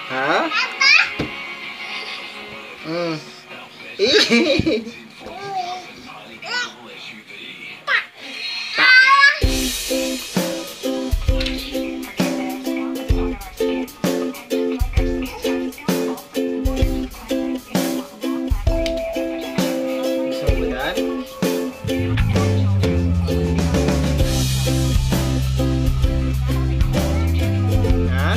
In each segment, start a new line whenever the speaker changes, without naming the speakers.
Ha? Gusto mo ba yan? Ha?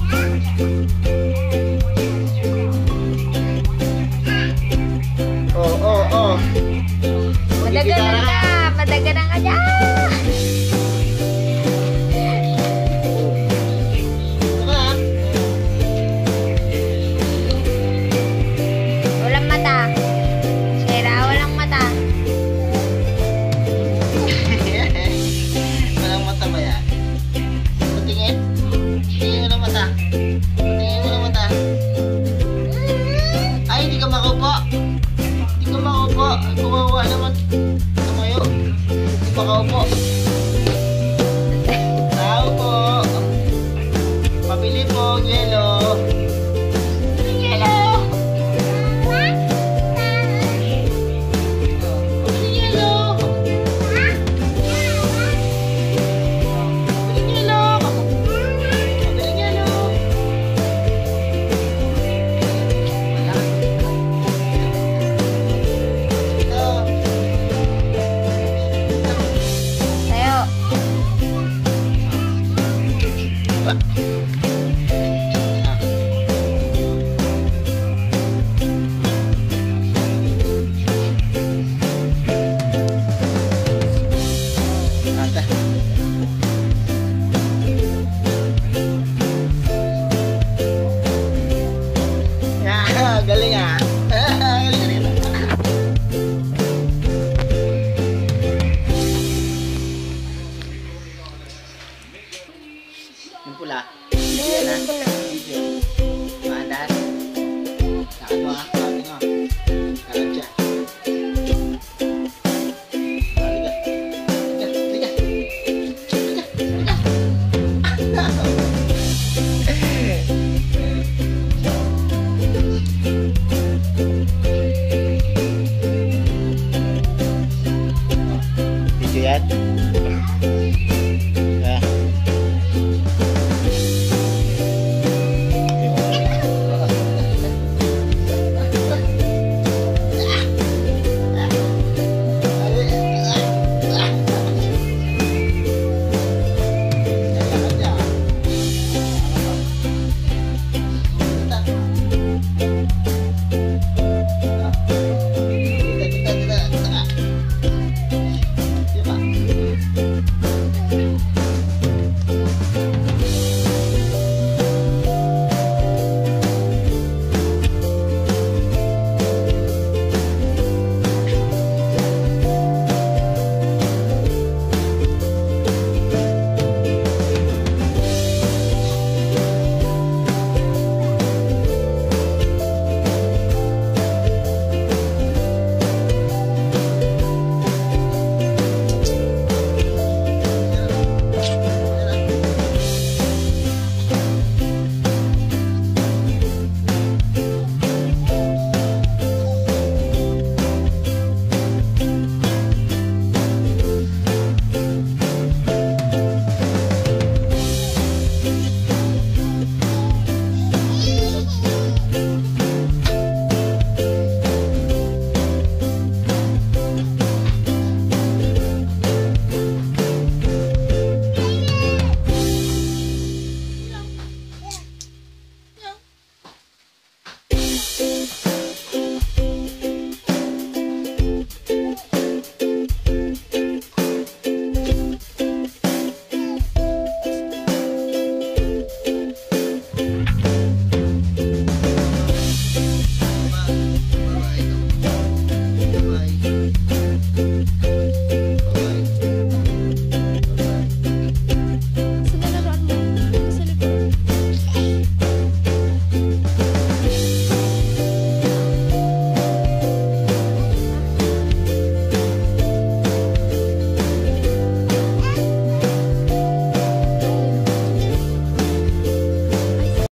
Oh.
Madaganan ka! Madaganan ka dyan! Walang mata. Sira, walang mata.
Walang mata ba yan? Patingin? Tingin mo ng mata. Tingin mo ng mata. Ay, hindi ka makaupo. Hindi ka makaupo. Kumawa naman. Tumayo. Hindi makaupo. Tao po. Pabili po, yelo. Yelo. Pabili yelo. Pabili yelo. Pabili yelo. Ito.
Tayo.
Ate. Galing